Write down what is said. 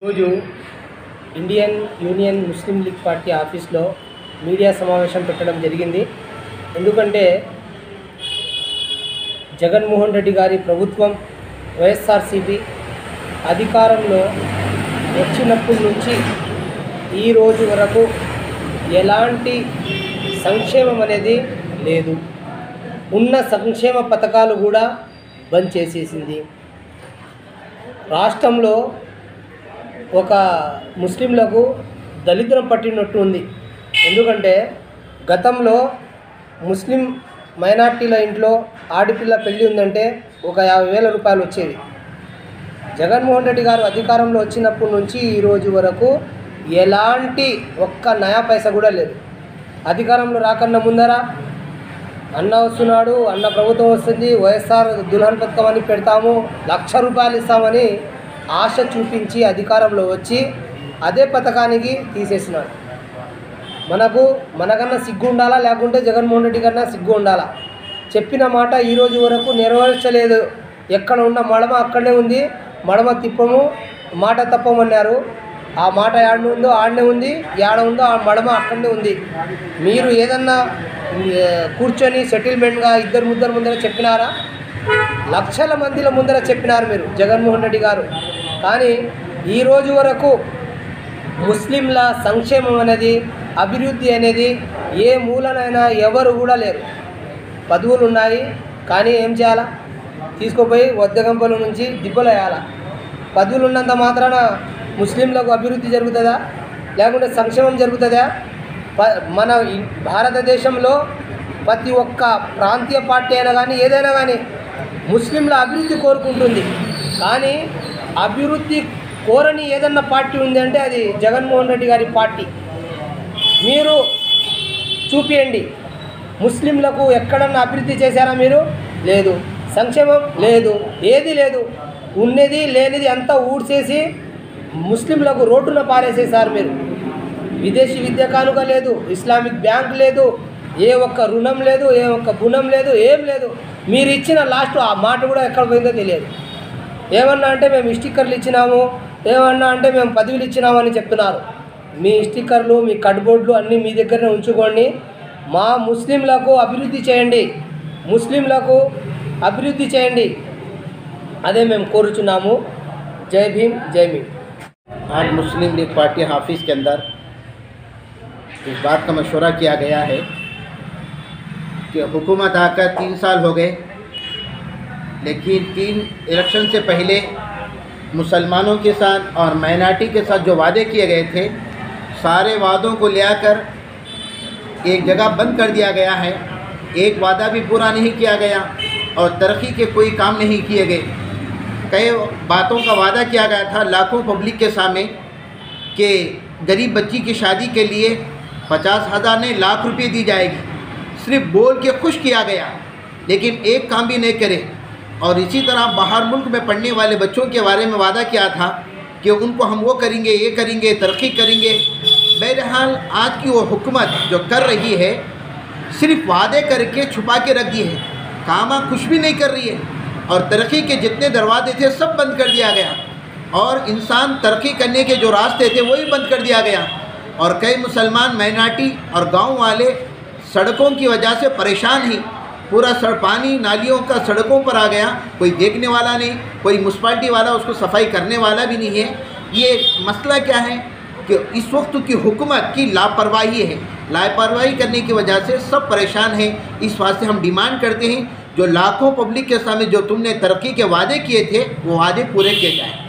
రోజు ఇండియన్ యూనియన్ ముస్లిం లీగ్ పార్టీ ఆఫీస్లో మీడియా సమావేశం పెట్టడం జరిగింది. ఎందుకంటే జగన్మోహన్ రెడ్డి గారి ప్రభుత్వం వైఎస్ఆర్సీపీ అధికారంలో వచ్చినప్పటి నుంచి ఈ రోజు వరకు ఎలాంటి సంక్షేమం అనేది లేదు. ఉన్న సంక్షేమ పథకాలు కూడా బంద్ చేసేసింది. రాష్ట్రంలో ఒక ముస్లింలకు దళిద్రం పట్టినట్టు ఉంది. ఎందుకంటే గతంలో ముస్లిం మైనార్టీల ఇంట్లో ఆడపిల్ల పెళ్ళి ఉందంటే ఒక 50,000 రూపాయలు వచ్చేది. జగన్మోహన్ రెడ్డి గారు అధికారంలో వచ్చినప్పటి నుంచి ఈ రోజు వరకు ఎలాంటి ఒక్క నయా పైసా కూడా లేదు. అధికారంలో రాకన్నా ముందర అన్న వస్తున్నాడు, అన్న ప్రభుత్వం వస్తుంది, వైఎస్ఆర్ దుల్హన్ పథకం అని పెడతాము, 1,00,000 రూపాయలు ఇస్తామని ఆశ చూపించి అధికారంలో వచ్చి అదే పథకానికి తీసేసినాడు. మనకన్నా సిగ్గు ఉండాలా, లేకుంటే జగన్మోహన్ రెడ్డి కన్నా సిగ్గు ఉండాలా? చెప్పిన మాట ఈరోజు వరకు నెరవేర్చలేదు. ఎక్కడ ఉన్న మడమ అక్కడనే ఉంది. మడమ తిప్పము, మాట తప్పమన్నారు. ఆ మాట యాడ ఉందో ఆడనే ఉంది, యాడ ఉందో ఆ మడమ అక్కడనే ఉంది. మీరు ఏదన్నా కూర్చొని సెటిల్మెంట్గా ఇద్దరు ముందర చెప్పినారా? లక్షల మందిల ముందర చెప్పినారు మీరు జగన్మోహన్ రెడ్డి గారు. కానీ ఈరోజు వరకు ముస్లింల సంక్షేమం అనేది, అభివృద్ధి అనేది ఏ మూలనైనా ఎవరు కూడా లేరు. పదవులు ఉన్నాయి కానీ ఏం చేయాలా? తీసుకుపోయి వద్దగంపల నుంచి దిబ్బలు వేయాలా? పదవులు ఉన్నంత మాత్రాన ముస్లింలకు అభివృద్ధి జరుగుతుందా? లేకుంటే సంక్షేమం జరుగుతుందా? మన భారతదేశంలో ప్రతి ఒక్క ప్రాంతీయ పార్టీ అయినా కానీ ఏదైనా కానీ ముస్లింల అభివృద్ధి కోరుకుంటుంది. కానీ అభివృద్ధి కోరని ఏదన్నా పార్టీ ఉంది అంటే అది జగన్మోహన్ రెడ్డి గారి పార్టీ. మీరు చూపియండి. ముస్లింలకు ఎక్కడన్నా అభివృద్ధి చేశారా మీరు? లేదు. సంక్షేమం లేదు, ఏది లేదు. ఉన్నది లేనిది అంతా ఊడ్చేసి ముస్లింలకు రోడ్డున పారేసేసారు మీరు. విదేశీ విద్య కానుక లేదు, ఇస్లామిక్ బ్యాంక్ లేదు, ఏ ఒక్క రుణం లేదు, ఏ ఒక్క గుణం లేదు, ఏం లేదు. మీరు ఇచ్చిన లాస్ట్ ఆ మాట కూడా ఎక్కడ పోయిందో తెలియదు. ఏమన్నా అంటే మేము స్టిక్కర్లు ఇచ్చినాము, ఏమన్నా అంటే మేము పదవులు ఇచ్చినామని చెప్తున్నారు. మీ స్టిక్కర్లు, మీ కడ్బోర్డులు అన్నీ మీ దగ్గరనే ఉంచుకోండి. మా ముస్లింలకు అభివృద్ధి చేయండి, ముస్లింలకు అభివృద్ధి చేయండి, అదే మేము కోరుచున్నాము. జై భీమ్, జై భీమ్. आज मुस्लिम लीग पार्टी ऑफिस के अंदर इस बात का मशवरा किया गया है कि हुकूमत आकर 3 साल हो गए, लेकिन 3 इलेक्शन से पहले मुसलमानों के साथ और माइनॉरिटी के साथ जो वादे किए गए थे, सारे वादों को ले आकर एक जगह बंद कर दिया गया है। एक वादा भी पूरा नहीं किया गया और तरक्की के कोई काम नहीं किए गए। कई बातों का वादा किया गया था लाखों पब्लिक के सामने कि गरीब बच्ची की शादी के लिए 50,000 नहीं लाख रुपए दी जाएगी। सिर्फ बोल के खुश किया गया, लेकिन एक काम भी नहीं करे। और इसी तरह बाहर मुल्क में पढ़ने वाले बच्चों के बारे में वादा किया था कि उनको हम वो करेंगे, ये करेंगे, तरक्की करेंगे। बहरहाल आज की वो हुकूमत जो कर रही है, सिर्फ वादे करके छुपा के रख दी है, काम कुछ भी नहीं कर रही है। और तरक्की के जितने दरवाजे थे सब बंद कर दिया गया, और इंसान तरक्की करने के जो रास्ते थे वही बंद कर दिया गया। और कई मुसलमान माइनॉरिटी और गांव वाले सड़कों की वजह से परेशान ही। पूरा पानी नालियों का सड़कों पर आ गया, कोई देखने वाला नहीं, कोई म्यूनसिपाल्टी वाला उसको सफाई करने वाला भी नहीं है। ये मसला क्या है कि इस वक्त की हुकूमत की लापरवाही है। लापरवाही करने की वजह से सब परेशान हैं। इस वास्ते हम डिमांड करते हैं जो लाखों पब्लिक के सामने जो तुमने तरक्की के वादे किए थे वो वादे पूरे किए जाएँ।